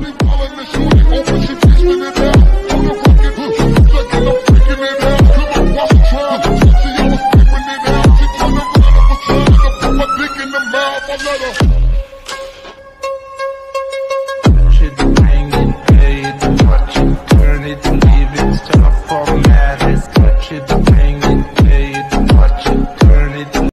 be ballin' and shooting, open, she teaching it out. On the rocket, she was checking, I'm freaking it out. Come on, watch the trial, see I was peeping it out. She turned around and was trying to put my dick in the mouth, I let her.